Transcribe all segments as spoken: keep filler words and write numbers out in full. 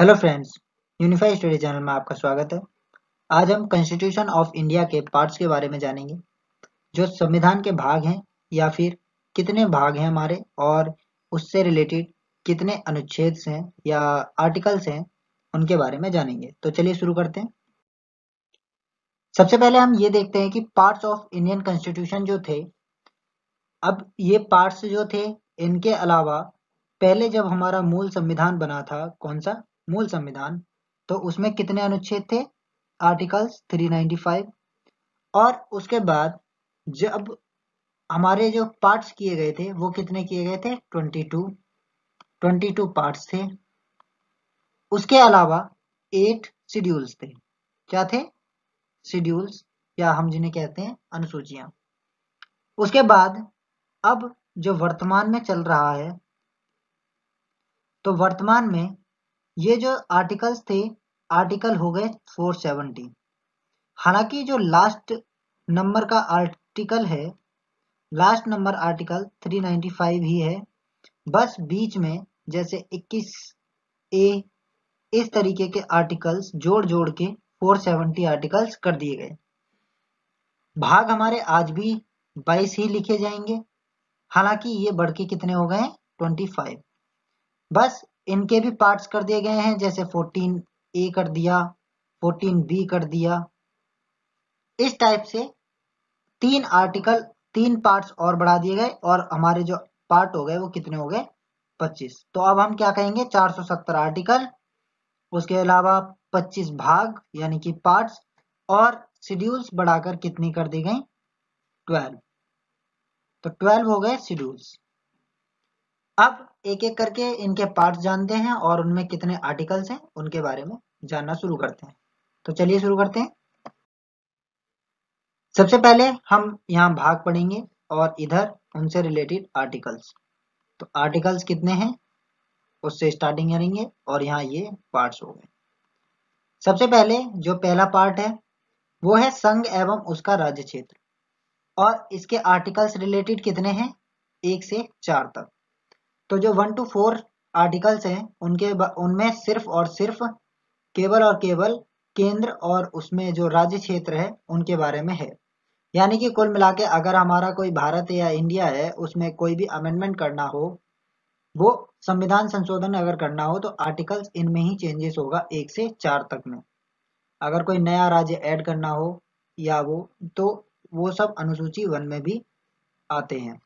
Hello friends, unified study channel में आपका स्वागत है। आज हम कॉन्स्टिट्यूशन ऑफ इंडिया के पार्ट्स के बारे में जानेंगे, जो संविधान के भाग हैं या फिर कितने भाग हैं हमारे और उससे रिलेटेड कितने अनुच्छेद हैं या आर्टिकल्स हैं, उनके बारे में जानेंगे। तो चलिए शुरू करते हैं। सबसे पहले हम ये देखते हैं कि पार्ट्स ऑफ इंडियन कॉन्स्टिट्यूशन जो थे, अब ये पार्ट्स जो थे इनके अलावा पहले जब हमारा मूल संविधान बना था, कौन सा मूल संविधान, तो उसमें कितने अनुच्छेद थे? आर्टिकल्स तीन सौ पचानवे। और उसके बाद जब हमारे जो पार्ट्स किए गए थे वो कितने किए गए थे? बाईस बाईस पार्ट्स थे। उसके अलावा आठ शेड्यूल्स थे। क्या थे? शेड्यूल्स, या हम जिन्हें कहते हैं अनुसूचियां। उसके बाद अब जो वर्तमान में चल रहा है, तो वर्तमान में ये जो आर्टिकल्स थे, आर्टिकल हो गए चार सौ सत्तर। हालांकि जो लास्ट नंबर का आर्टिकल है, लास्ट नंबर आर्टिकल तीन सौ पचानवे ही है, बस बीच में जैसे इक्कीस ए इस तरीके के आर्टिकल्स जोड़ जोड़ के चार सौ सत्तर आर्टिकल्स कर दिए गए। भाग हमारे आज भी बाईस ही लिखे जाएंगे, हालांकि ये बढ़ के कितने हो गए? पच्चीस। बस इनके भी पार्ट्स कर दिए गए हैं, जैसे चौदह ए कर दिया, चौदह बी कर दिया। इस टाइप से तीन आर्टिकल, तीन पार्ट्स और बढ़ा दिए गए और हमारे जो पार्ट हो गए वो कितने हो गए? पच्चीस। तो अब हम क्या कहेंगे? चार सौ सत्तर आर्टिकल, उसके अलावा पच्चीस भाग यानी कि पार्ट्स, और शेड्यूल्स बढ़ाकर कितनी कर दी गई? बारह। तो बारह हो गए शेड्यूल्स। अब एक एक करके इनके पार्ट्स जानते हैं और उनमें कितने आर्टिकल्स हैं उनके बारे में जानना शुरू करते हैं। तो चलिए शुरू करते हैं। सबसे पहले हम यहाँ भाग पढ़ेंगे और इधर उनसे रिलेटेड आर्टिकल्स। तो आर्टिकल्स कितने हैं उससे स्टार्टिंग करेंगे और यहाँ ये पार्ट्स हो गए। सबसे पहले जो पहला पार्ट है वो है संघ एवं उसका राज्य क्षेत्र, और इसके आर्टिकल्स रिलेटेड कितने हैं? एक से चार तक। तो जो वन टू फोर आर्टिकल्स हैं उनके उनमें सिर्फ और सिर्फ केवल और केवल केंद्र और उसमें जो राज्य क्षेत्र है उनके बारे में है। यानी कि कुल मिला के अगर हमारा कोई भारत या इंडिया है, उसमें कोई भी अमेंडमेंट करना हो, वो संविधान संशोधन अगर करना हो, तो आर्टिकल्स इनमें ही चेंजेस होगा एक से चार तक में। अगर कोई नया राज्य ऐड करना हो या वो, तो वो सब अनुसूची वन में भी आते हैं।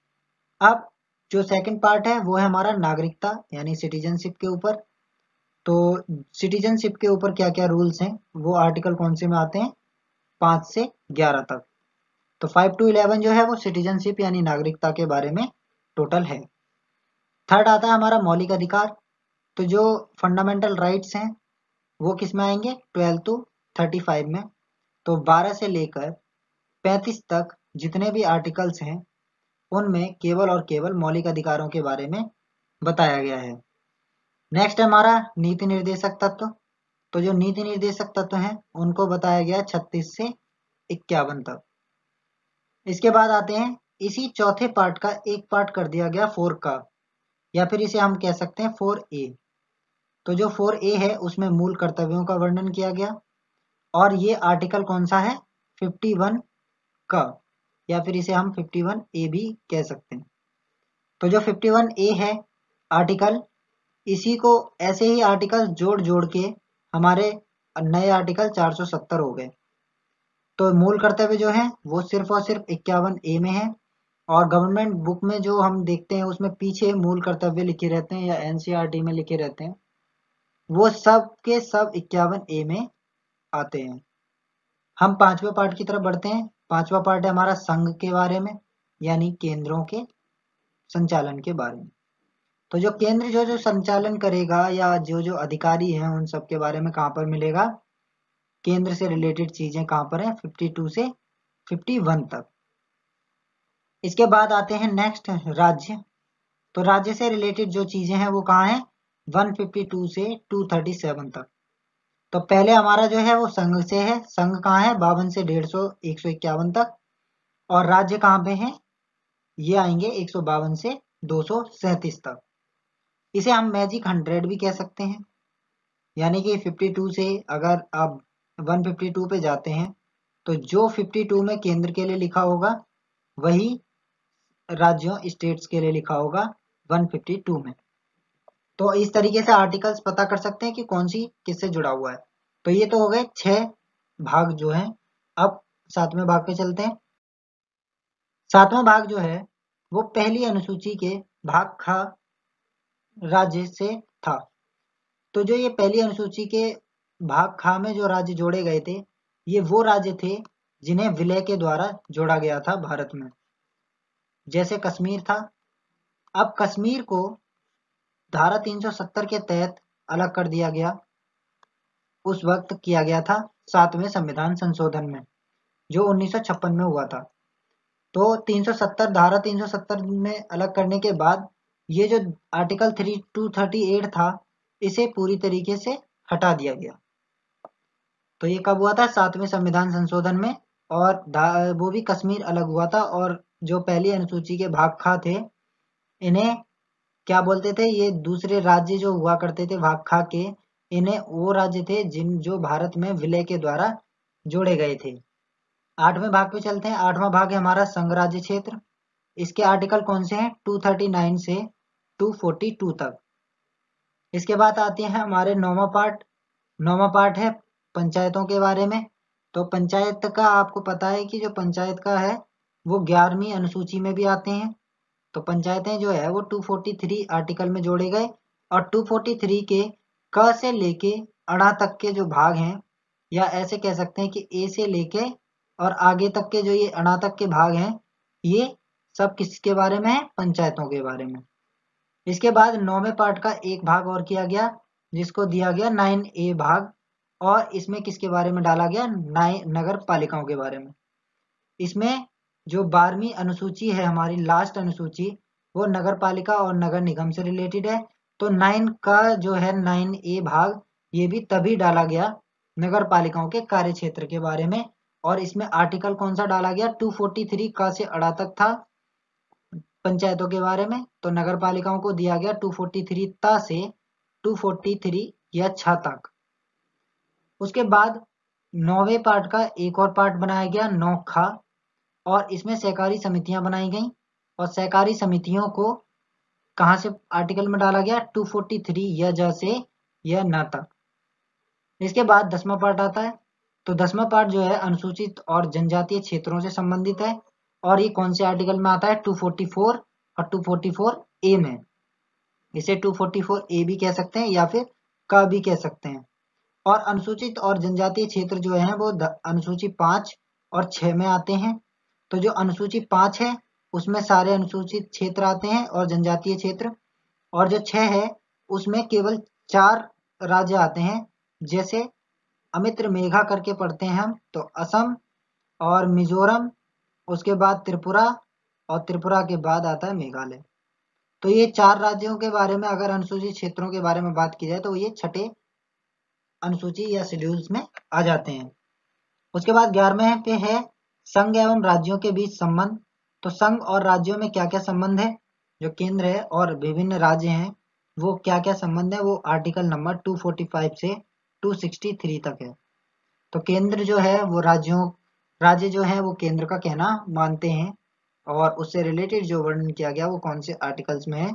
अब जो सेकंड पार्ट है वो है हमारा नागरिकता यानी सिटीजनशिप के ऊपर। तो सिटीजनशिप के ऊपर क्या क्या रूल्स हैं, वो आर्टिकल कौन से में आते हैं? पाँच से ग्यारह तक। तो फाइव टू इलेवन जो है वो सिटीजनशिप यानी नागरिकता के बारे में टोटल है। थर्ड आता है हमारा मौलिक अधिकार। तो जो फंडामेंटल राइट्स हैं वो किस में आएंगे? ट्वेल्व टू थर्टी फाइव में। तो बारह से लेकर पैंतीस तक जितने भी आर्टिकल्स हैं उनमें केवल और केवल मौलिक अधिकारों के बारे में बताया गया है। नेक्स्ट है हमारा नीति निर्देशक तत्व। तो जो नीति निर्देशक तत्व हैं उनको बताया गया छत्तीस से इक्यावन तक। इसके बाद आते हैं इसी चौथे पार्ट का एक पार्ट कर दिया गया फोर का, या फिर इसे हम कह सकते हैं फोर ए। तो जो फोर ए है उसमें मूल कर्तव्यों का वर्णन किया गया, और ये आर्टिकल कौन सा है? फिफ्टी वन का, या फिर इसे हम फिफ्टी वन ए भी कह सकते हैं। तो जो फिफ्टी वन ए है आर्टिकल, इसी को ऐसे ही आर्टिकल जोड़ जोड़ के हमारे नए आर्टिकल चार सौ सत्तर हो गए। तो मूल कर्तव्य जो है वो सिर्फ और सिर्फ इक्यावन ए में है, और गवर्नमेंट बुक में जो हम देखते हैं उसमें पीछे मूल कर्तव्य लिखे रहते हैं या एनसीईआरटी में लिखे रहते हैं, वो सब के सब इक्यावन ए में आते हैं। हम पांचवें पार्ट की तरफ बढ़ते हैं। पांचवा पार्ट है हमारा संघ के बारे में, यानी केंद्रों के संचालन के बारे में। तो जो केंद्र जो जो संचालन करेगा या जो जो अधिकारी हैं उन सब के बारे में कहाँ पर मिलेगा? केंद्र से रिलेटेड चीजें कहाँ पर है? बावन से इक्यावन तक। इसके बाद आते हैं नेक्स्ट राज्य। तो राज्य से रिलेटेड जो चीजें हैं वो कहाँ है? एक सौ बावन से दो सौ सैंतीस तक। तो पहले हमारा जो है वो संघ से है। संघ कहाँ है? बावन से डेढ़ सौ एक सौ इक्यावन तक। और राज्य कहाँ पे है? ये आएंगे एक सौ बावन से दो सौ सैंतीस तक। इसे हम मैजिक हंड्रेड भी कह सकते हैं। यानी कि बावन से अगर आप एक सौ बावन पे जाते हैं तो जो बावन में केंद्र के लिए लिखा होगा वही राज्यों स्टेट्स के लिए लिखा होगा एक सौ बावन में। तो इस तरीके से आर्टिकल्स पता कर सकते हैं कि कौन सी किससे जुड़ा हुआ है। तो ये तो हो गए छह भाग जो हैं। अब सातवें भाग पे चलते हैं। सातवां भाग जो है वो पहली अनुसूची के भाग ख राज्य से था। तो जो ये पहली अनुसूची के भाग ख में जो राज्य जोड़े गए थे ये वो राज्य थे जिन्हें विलय के द्वारा जोड़ा गया था भारत में, जैसे कश्मीर था। अब कश्मीर को धारा तीन सौ सत्तर के तहत अलग कर दिया गया, उस वक्त किया गया था सातवें संविधान संशोधन में जो उन्नीस सौ छप्पन में हुआ था। तो तीन सौ सत्तर धारा तीन सौ सत्तर में अलग करने के बाद ये जो article three two thirty eight था इसे पूरी तरीके से हटा दिया गया। तो ये कब हुआ था? सातवें संविधान संशोधन में। और वो भी कश्मीर अलग हुआ था। और जो पहली अनुसूची के भाग खा थे इन्हें क्या बोलते थे? ये दूसरे राज्य जो हुआ करते थे भाग खा के, इन्हें वो राज्य थे जिन जो भारत में विलय के द्वारा जोड़े गए थे। आठवें भाग पे चलते हैं। आठवां भाग है हमारा संघ राज्य क्षेत्र। इसके आर्टिकल कौन से हैं? दो सौ उनतालीस से दो सौ बयालीस तक। इसके बाद आते हैं हमारे नौवां पार्ट। नौवां पार्ट है पंचायतों के बारे में। तो पंचायत का आपको पता है कि जो पंचायत का है वो ग्यारहवीं अनुसूची में भी आते हैं। तो पंचायतें जो है वो दो सौ तैंतालीस आर्टिकल में जोड़े गए। और दो सौ तैंतालीस के क से लेके अड़ा तक के जो भाग हैं, या ऐसे कह सकते हैं कि ए से लेके और आगे तक के जो ये अड़ा तक के भाग हैं, ये सब किसके बारे में है? पंचायतों के बारे में। इसके बाद नौवें पार्ट का एक भाग और किया गया जिसको दिया गया नाइन ए भाग। और इसमें किसके बारे में डाला गया? नगर पालिकाओं के बारे में। इसमें जो बारहवीं अनुसूची है हमारी लास्ट अनुसूची, वो नगर पालिका और नगर निगम से रिलेटेड है। तो नाइन का जो है नाइन ए भाग ये भी तभी डाला गया नगर पालिकाओं के कार्य क्षेत्र के बारे में। और इसमें आर्टिकल कौन सा डाला गया? दो सौ तैंतालीस का से अड़ा तक था पंचायतों के बारे में। तो नगर पालिकाओं को दिया गया दो सौ तैंतालीस ता से दो सौ तैंतालीस या छ तक। उसके बाद नौवें पार्ट का एक और पार्ट बनाया गया नौ खा। और इसमें सहकारी समितियां बनाई गईं। और सहकारी समितियों को कहां से आर्टिकल में डाला गया? दो सौ तैंतालीस या ज से या न तक। इसके बाद दसवां पार्ट आता है। तो दसवां पार्ट जो है अनुसूचित और जनजातीय क्षेत्रों से संबंधित है। और ये कौन से आर्टिकल में आता है? दो सौ चौवालीस और दो सौ चौवालीस ए में। इसे दो सौ चौवालीस ए भी कह सकते हैं या फिर क भी कह सकते हैं। और अनुसूचित और जनजातीय क्षेत्र जो है वो अनुसूची पांच और छह में आते हैं। तो जो अनुसूची पांच है उसमें सारे अनुसूचित क्षेत्र आते हैं और जनजातीय क्षेत्र। और जो छह है उसमें केवल चार राज्य आते हैं, जैसे अमित्र मेघा करके पढ़ते हैं हम, तो असम और मिजोरम, उसके बाद त्रिपुरा, और त्रिपुरा के बाद आता है मेघालय। तो ये चार राज्यों के बारे में अगर अनुसूचित क्षेत्रों के बारे में बात की जाए तो ये छठे अनुसूची या शेड्यूल्स में आ जाते हैं। उसके बाद ग्यारहवें पे है संघ एवं राज्यों के बीच संबंध। तो संघ और राज्यों में क्या क्या संबंध है? जो केंद्र है और विभिन्न राज्य हैं वो क्या क्या संबंध है, वो आर्टिकल नंबर दो सौ पैंतालीस से दो सौ तिरसठ तक है। तो केंद्र जो है वो राज्यों राज्य जो है वो केंद्र का कहना मानते हैं। और उससे रिलेटेड जो वर्णन किया गया वो कौन से आर्टिकल्स में है?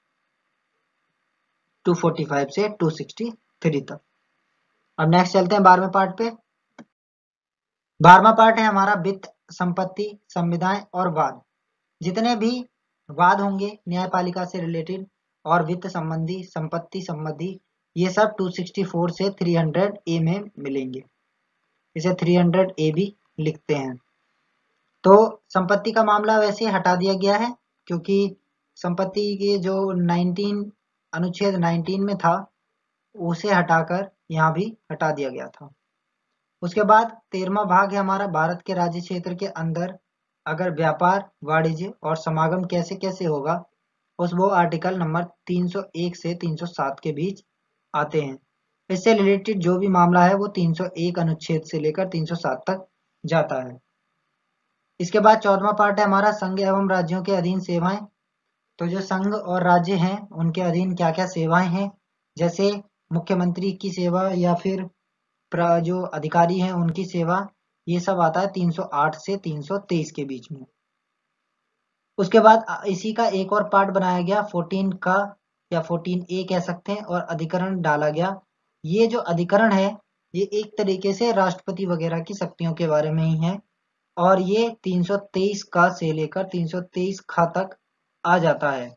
दो सौ पैंतालीस से दो सौ तिरसठ तक। अब नेक्स्ट चलते हैं बारहवें पार्ट पे। बारहवां पार्ट है हमारा वित्त, संपत्ति, संविदाएं और वाद। जितने भी वाद होंगे न्यायपालिका से रिलेटेड और वित्त संबंधी, संपत्ति संबंधी, ये सब दो सौ चौंसठ से तीन सौ ए में मिलेंगे। इसे तीन सौ ए भी लिखते हैं। तो संपत्ति का मामला वैसे हटा दिया गया है क्योंकि संपत्ति के जो उन्नीस अनुच्छेद उन्नीस में था उसे हटाकर यहाँ भी हटा दिया गया था। उसके बाद तेरहवां भाग है हमारा भारत के राज्य क्षेत्र के अंदर अगर व्यापार, वाणिज्य और समागम कैसे कैसे होगा, उस वो आर्टिकल नंबर तीन सौ एक से तीन सौ सात के बीच आते हैं। इससे रिलेटेड जो भी मामला है वो तीन सौ एक अनुच्छेद से लेकर तीन सौ सात तक जाता है। इसके बाद चौदहवां पार्ट है हमारा संघ एवं राज्यों के अधीन सेवाएं। तो जो संघ और राज्य हैं उनके अधीन क्या क्या सेवाएं हैं, जैसे मुख्यमंत्री की सेवा या फिर जो अधिकारी हैं उनकी सेवा, ये सब आता है तीन सौ आठ से तीन सौ तेईस के बीच में। उसके बाद इसी का एक और पार्ट बनाया गया चौदह का या चौदह ए कह सकते हैं, और अधिकरण डाला गया। ये जो अधिकरण है ये एक तरीके से राष्ट्रपति वगैरह की शक्तियों के बारे में ही है, और ये तीन सौ तेईस का से लेकर तीन सौ तेईस खा तक आ जाता है।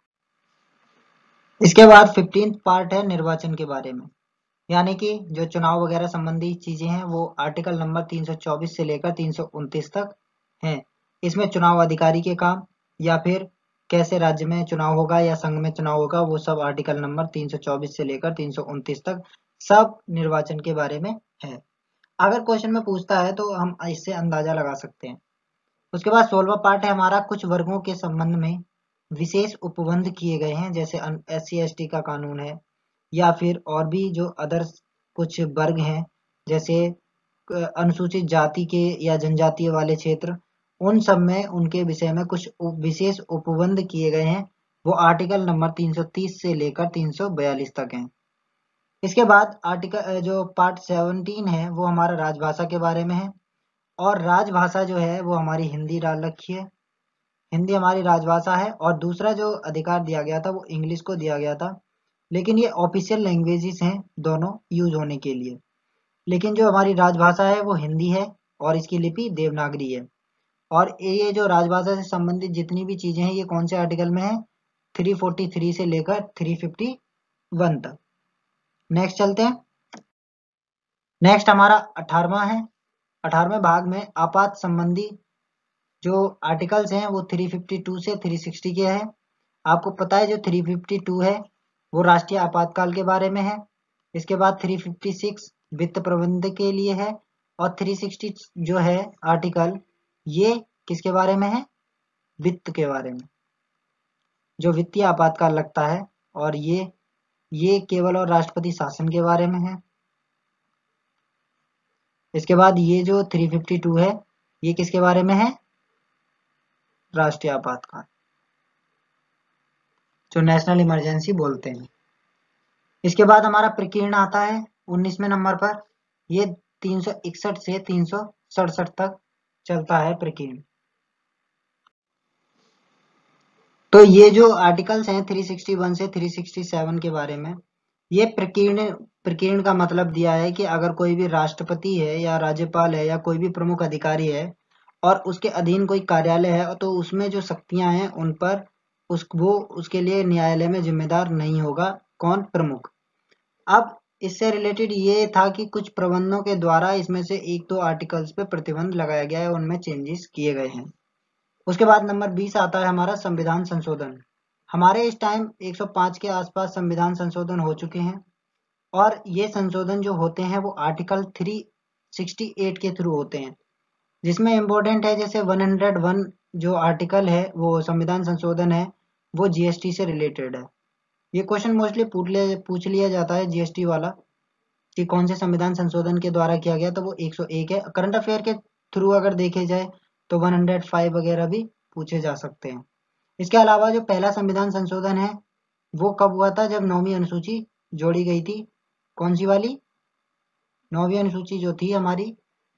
इसके बाद फिफ्टींथ पार्ट है निर्वाचन के बारे में, यानी कि जो चुनाव वगैरह संबंधी चीजें हैं वो आर्टिकल नंबर तीन सौ चौबीस से लेकर तीन सौ उनतीस तक हैं। इसमें चुनाव अधिकारी के काम या फिर कैसे राज्य में चुनाव होगा या संघ में चुनाव होगा, वो सब आर्टिकल नंबर तीन सौ चौबीस से लेकर तीन सौ उनतीस तक सब निर्वाचन के बारे में है। अगर क्वेश्चन में पूछता है तो हम इससे अंदाजा लगा सकते हैं। उसके बाद सोलहवां पार्ट है हमारा कुछ वर्गों के संबंध में विशेष उपबंध किए गए हैं, जैसे एस सी एस टी का कानून है, या फिर और भी जो अदर कुछ वर्ग हैं, जैसे अनुसूचित जाति के या जनजातीय वाले क्षेत्र, उन सब में उनके विषय में कुछ विशेष उपबंध किए गए हैं। वो आर्टिकल नंबर तीन सौ तीस से लेकर तीन सौ बयालीस तक हैं। इसके बाद आर्टिकल जो पार्ट सेवनटीन है वो हमारा राजभाषा के बारे में है, और राजभाषा जो है वो हमारी हिंदी डाल रखी है, हिंदी हमारी राजभाषा है। और दूसरा जो अधिकार दिया गया था वो इंग्लिश को दिया गया था, लेकिन ये ऑफिशियल लैंग्वेजेस हैं दोनों यूज होने के लिए। लेकिन जो हमारी राजभाषा है वो हिंदी है और इसकी लिपि देवनागरी है। और ये जो राजभाषा से संबंधित जितनी भी चीजें हैं ये कौन से आर्टिकल में है, तीन सौ तैंतालीस से लेकर तीन सौ इक्यावन तक। नेक्स्ट चलते हैं। नेक्स्ट हमारा अठारहवां है। अठारहवें भाग में आपात संबंधी जो आर्टिकल्स हैं वो तीन सौ बावन से तीन सौ साठ के हैं। आपको पता है जो तीन सौ बावन है वो राष्ट्रीय आपातकाल के बारे में है। इसके बाद तीन सौ छप्पन वित्त प्रबंध के लिए है, और तीन सौ साठ जो है आर्टिकल ये किसके बारे में है, वित्त के बारे में, जो वित्तीय आपातकाल लगता है, और ये ये केवल और राष्ट्रपति शासन के बारे में है। इसके बाद ये जो तीन सौ बावन है ये किसके बारे में है, राष्ट्रीय आपातकाल, जो नेशनल इमरजेंसी बोलते हैं। इसके बाद हमारा प्रकीर्ण आता है उन्नीसवें नंबर पर, ये तीन सौ इकसठ से तीन सौ सड़सठ तक चलता है प्रकीर्ण। तो ये जो आर्टिकल्स हैं तीन सौ इकसठ से तीन सौ सड़सठ के बारे में, ये प्रकीर्ण प्रकीर्ण का मतलब दिया है कि अगर कोई भी राष्ट्रपति है या राज्यपाल है या कोई भी प्रमुख अधिकारी है और उसके अधीन कोई कार्यालय है, तो उसमें जो शक्तियां हैं उन पर उस वो उसके लिए न्यायालय में जिम्मेदार नहीं होगा, कौन, प्रमुख। अब इससे रिलेटेड ये था कि कुछ प्रबंधों के द्वारा इसमें से एक दो आर्टिकल्स पे प्रतिबंध लगाया गया है, उनमें चेंजेस किए गए हैं। उसके बाद नंबर बीस आता है हमारा संविधान संशोधन। हमारे इस टाइम एक सौ पाँच के आसपास संविधान संशोधन हो चुके हैं, और ये संशोधन जो होते हैं वो आर्टिकल तीन सौ अड़सठ के थ्रू होते हैं, जिसमें इम्पोर्टेंट है जैसे एक सौ एक जो आर्टिकल है वो संविधान संशोधन है वो जीएसटी से रिलेटेड है। ये क्वेश्चन मोस्टली पूछ ले पूछ लिया जाता है जीएसटी वाला, कि कौन से संविधान संशोधन के द्वारा किया गया, तो वो एक सौ एक है। करंट अफेयर के थ्रू अगर देखे जाए तो एक सौ पाँच वगैरह भी पूछे जा सकते हैं। इसके अलावा जो पहला संविधान संशोधन है वो कब हुआ था, जब नौवीं अनुसूची जोड़ी गई थी। कौन सी वाली, नौवीं अनुसूची जो थी हमारी,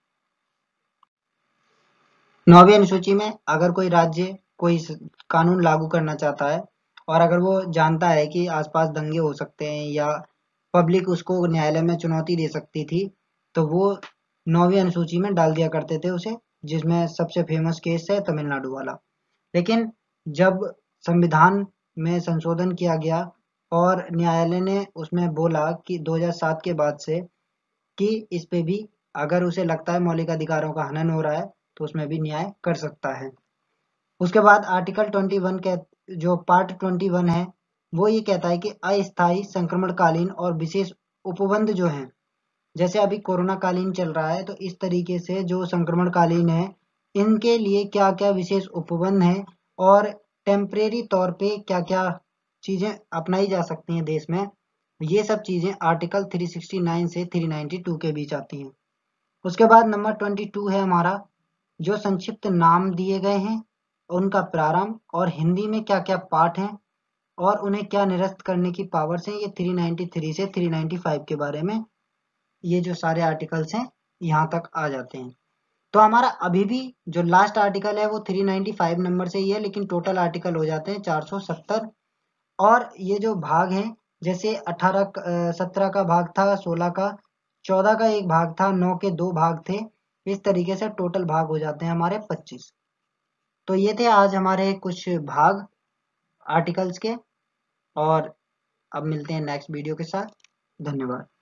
नौवीं अनुसूची में अगर कोई राज्य कोई कानून लागू करना चाहता है और अगर वो जानता है कि आसपास दंगे हो सकते हैं या पब्लिक उसको न्यायालय में चुनौती दे सकती थी, तो वो नौवीं अनुसूची में डाल दिया करते थे उसे, जिसमें सबसे फेमस केस है तमिलनाडु वाला। लेकिन जब संविधान में संशोधन किया गया और न्यायालय ने उसमें बोला कि दो हज़ार सात के बाद से कि इस पे भी अगर उसे लगता है मौलिक अधिकारों का हनन हो रहा है तो उसमें भी न्याय कर सकता है। उसके बाद आर्टिकल इक्कीस के जो पार्ट इक्कीस है वो ये कहता है कि अस्थायी संक्रमणकालीन और विशेष उपबंध जो हैं, जैसे अभी कोरोना कालीन चल रहा है तो इस तरीके से जो संक्रमणकालीन है इनके लिए क्या क्या विशेष उपबंध हैं, और टेम्परेरी तौर पे क्या क्या चीजें अपनाई जा सकती हैं देश में, ये सब चीजें आर्टिकल तीन सौ उनहत्तर से तीन सौ बानवे के बीच आती हैं। उसके बाद नंबर बाईस है हमारा, जो संक्षिप्त नाम दिए गए हैं उनका प्रारंभ और हिंदी में क्या क्या पाठ हैं, और उन्हें क्या निरस्त करने की पावर्स हैं, ये तीन सौ तिरानवे से तीन सौ पचानवे के बारे में ये जो सारे आर्टिकल्स हैं यहाँ तक आ जाते हैं। तो हमारा अभी भी जो लास्ट आर्टिकल है वो तीन सौ पचानवे नंबर से ही है, लेकिन टोटल आर्टिकल हो जाते हैं चार सौ सत्तर। और ये जो भाग हैं, जैसे अठारह सत्रह का भाग था, सोलह का, चौदह का एक भाग था, नौ के दो भाग थे, इस तरीके से टोटल भाग हो जाते हैं हमारे पच्चीस। तो ये थे आज हमारे कुछ भाग आर्टिकल्स के, और अब मिलते हैं नेक्स्ट वीडियो के साथ। धन्यवाद।